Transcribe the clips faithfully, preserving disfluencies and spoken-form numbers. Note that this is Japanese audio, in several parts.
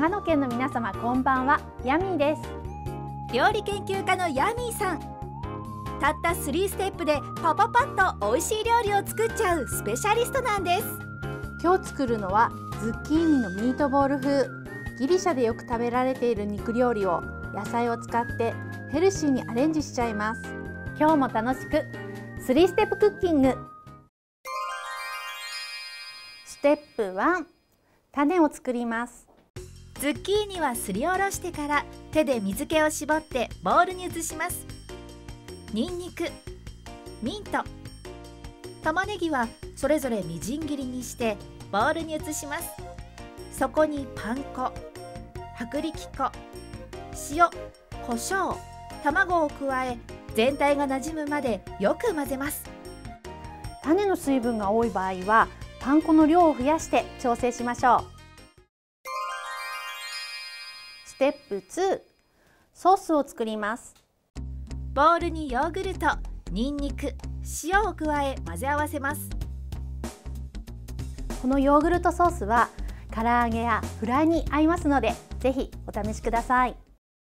長野県の皆様こんばんは、ヤミーです。 料理研究家のヤミーさん。たったスリーステップでパパパッと美味しい料理を作っちゃうスペシャリストなんです。 今日作るのはズッキーニのミートボール風。ギリシャでよく食べられている肉料理を野菜を使ってヘルシーにアレンジしちゃいます。今日も楽しくスリーステップクッキング。ステップワン、種を作ります。 ズッキーニはすりおろしてから手で水気を絞ってボウルに移します。ニンニク、ミント、玉ねぎはそれぞれみじん切りにしてボウルに移します。そこにパン粉、薄力粉、塩、胡椒、卵を加え全体がなじむまでよく混ぜます。 種の水分が多い場合はパン粉の量を増やして調整しましょう。ステップツー、ソースを作ります。 ボウルにヨーグルト、ニンニク、塩を加え混ぜ合わせます。 このヨーグルトソースは唐揚げやフライに合いますので、ぜひお試しください。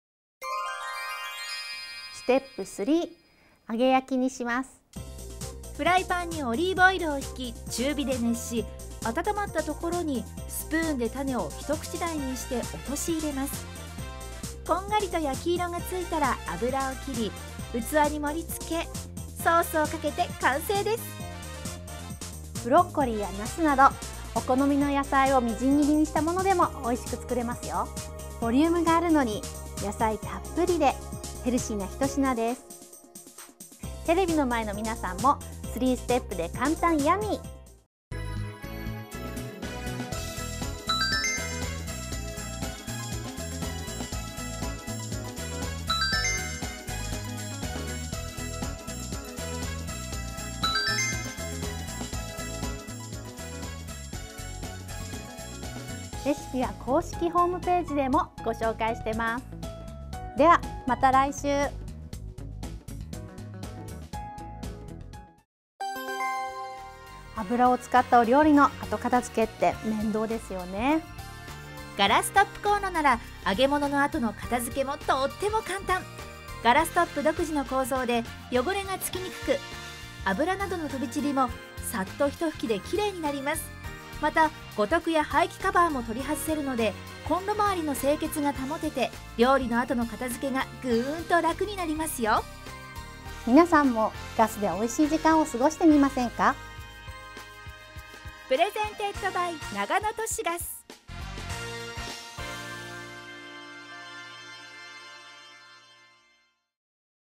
ステップスリー、揚げ焼きにします。 フライパンにオリーブオイルを引き中火で熱し、温まったところにスプーンで種を一口大にして落とし入れます。こんがりと焼き色がついたら油を切り、器に盛り付けソースをかけて完成です。 ブロッコリーやナスなどお好みの野菜をみじん切りにしたものでも美味しく作れますよ。ボリュームがあるのに野菜たっぷりでヘルシーな一品です。テレビの前の皆さんもスリーステップで簡単ヤミー。レシピは公式ホームページでもご紹介してます。ではまた来週。油を使ったお料理の後片付けって面倒ですよね。 ガラストップコンロなら揚げ物の後の片付けもとっても簡単。ガラストップ独自の構造で汚れがつきにくく、油などの飛び散りもさっと一拭きできれいになります。また五徳や廃棄カバーも取り外せるので、コンロ周りの清潔が保てて料理の後の片付けがぐーんと楽になりますよ。 皆さんもガスで美味しい時間を過ごしてみませんか？ プレゼンテッドバイ長野都市ガス。